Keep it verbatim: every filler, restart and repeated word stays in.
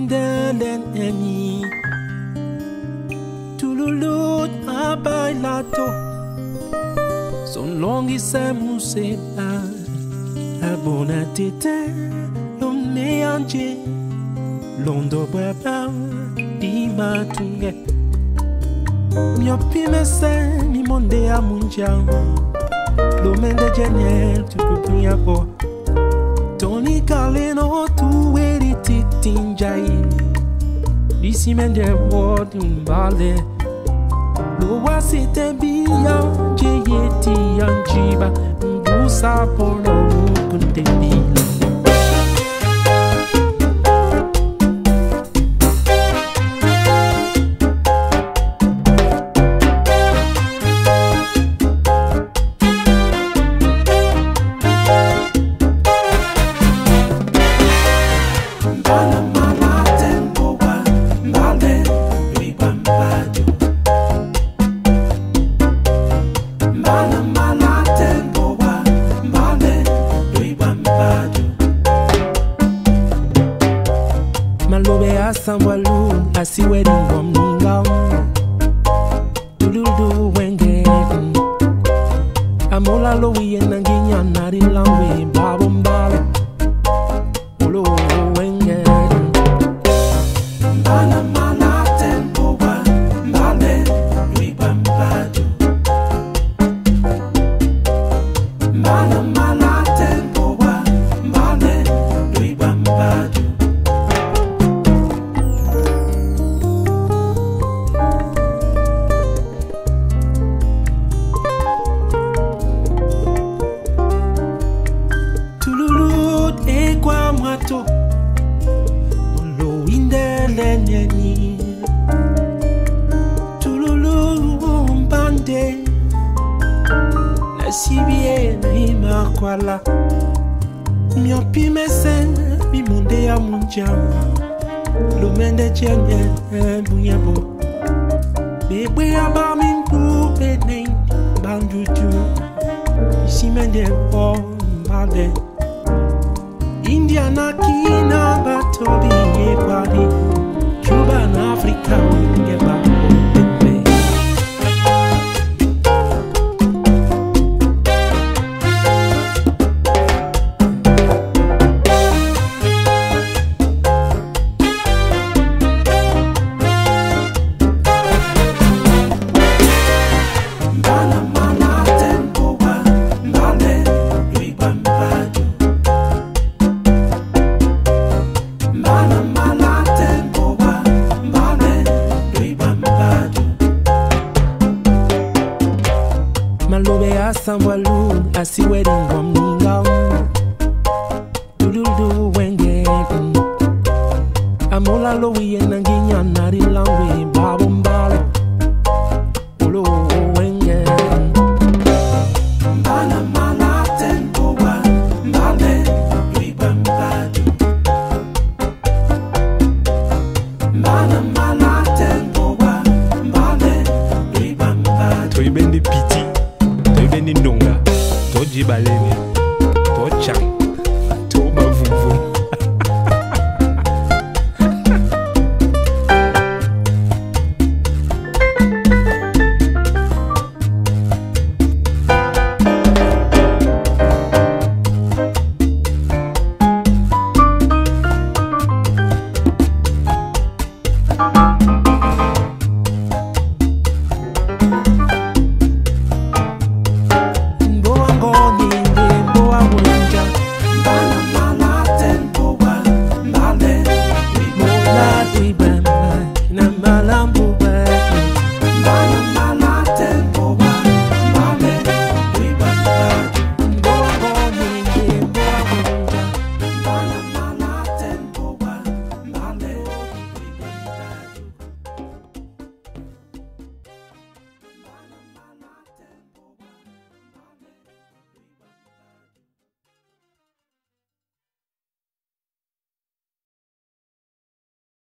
indeleni Tululut abailato Son longi samusela Abonatite Lom meanje Londo baba Di matunge Mio pimese Mi monde a munjang Lomende genial Tu kupia po Tony Kaleno Tu eri titinjai Disi mende word mbale Lo wasite biya Jeyeti anjiba Mbusa polo Kuntebila Malobe asamwalu asiwedi ngomninga Duludu wenge Amola lo wiye nanginya nari langwe Babo mbale Olo wenge Mbala mala tempo wa Mbale luiba mbadu Mbala mala tempo wa Mbale luiba mbadu Molo indeleni Tululu mbande Nasibie na imakwala Miopi mese Mi munde ya munjam Lumende chenye Bunyebo Bebe ya ba mimpu Bene Banduju Isi mende O mbade Indiana kina batobi ekwadi Cuba na Afrika ngeba pepe Mbana mana tempo wa mbale luiba mbadu Mbana mala tempo wa mbale luiba mbadu Malobe asamwalu asiwedi ngomninga Duludu wenge Amola lo wiye nanginya nari langwe Babo mbale Olo wenge Mbana mala tempo wa mbale luiba mbadu Mbana mala tempo wa mbale luiba mbadu Toibendi piti, toibendi ndonga, toji baleni